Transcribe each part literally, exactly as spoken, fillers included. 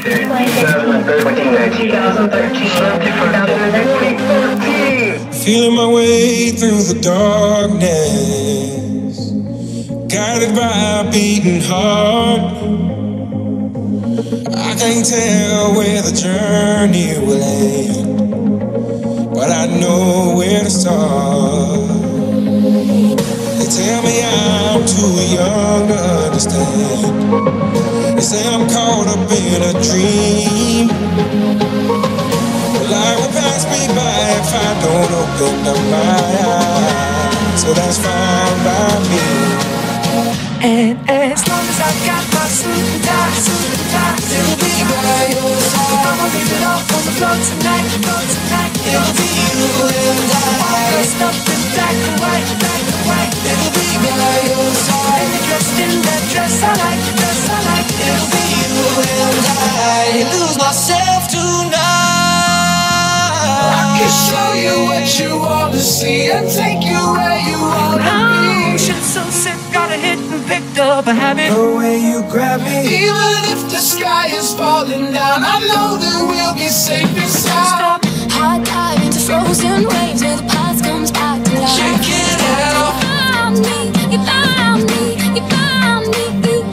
Feeling my way through the darkness, guided by a beating heart. I can't tell where the journey will end, but I know where to start. They tell me I'm too young to understand. They say I'm caught up in a dream. Life will pass me by if I don't open up my eyes, so that's fine by me. And as long as I've got my suit and tie, suit and tie, it'll be by your side. I'ma leave it all on the floor tonight, floor tonight. It'll be you and I. All dressed up in black and white, black and white. It'll be by your side. And dressed in that dress I like, dress I like. It'll be you and I. Lose myself tonight. I can show you what you want to see and take you where you want to be. Shit's so sick, gotta hit and picked up a habit. The way you grab me, even if the sky is falling down, I know that we'll be safe inside. Hot dive into frozen waves where the past comes back to life. Check it out. You found me, you found me, you found me.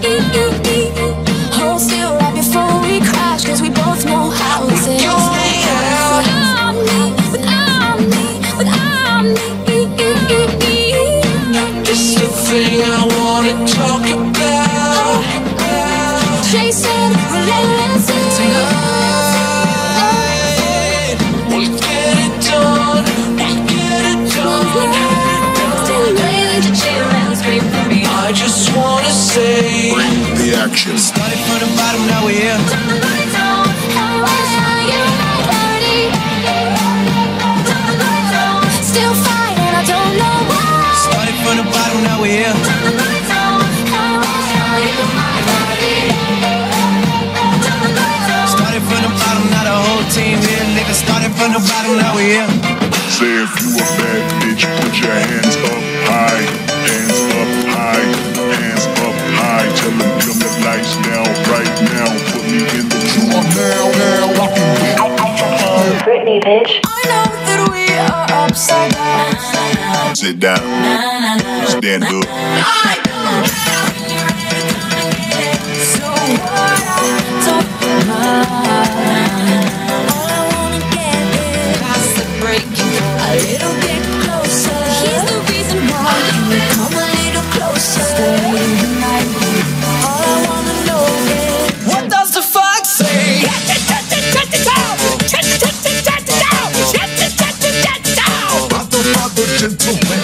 Hold still right before we crash, cause we both know how it's You stay out. Without me, without me, without me. It's the thing I wanna talk about. Chasing relentlessly Tonight, we'll get it done, we'll get it done. I just wanna say, bring the action. started from the bottom, now we're here. Still fighting, I don't know why. Started from the bottom, now we're here. Started from the bottom, now the whole team here. Nigga, started from the bottom, now we're here. Say if you a bad bitch, put your hands up high, hands up high, hands up high. Tell them dim the lights down right now. Put me in the drawer now, now. Britney, bitch. I know that we are upside down. Sit down, stand up. So what I don't mind. All I wanna get is past the break, a little bit closer. Here's the reason why you come a little closer. Stay the night. All I wanna know is What does the fuck say? Father, gentleman.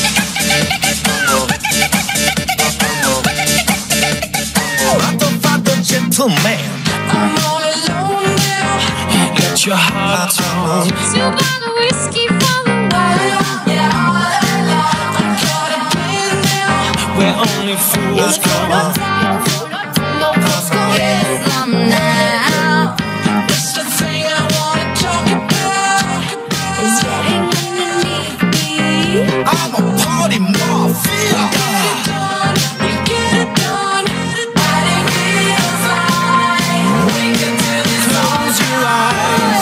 Gentleman, I'm all alone now. get your heart on. Two bottle whiskey for the while. I'm caught up in now. Where only fools go. No postcode now. It's the thing I wanna talk about. Is getting underneath me. I'm a party mafia. We get it done. But it feels like we can do this. Close your eyes.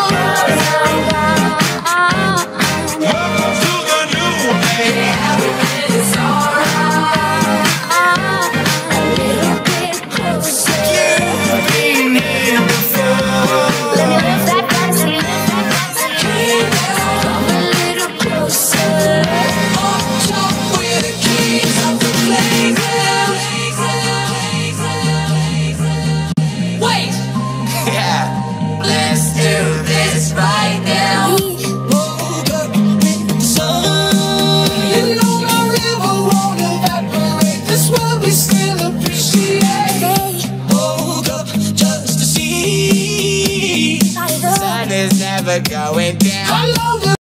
Welcome to the new age. It's alright. A little bit closer. You've been here before. Let me lift that fancy. Come a little closer. On top with the keys of the playground. Wait. Yeah. Let's do this right now. Woke up with the sun. You know my river won't evaporate. That's what we still appreciate. Woke up just to see. Sun is never going down. I love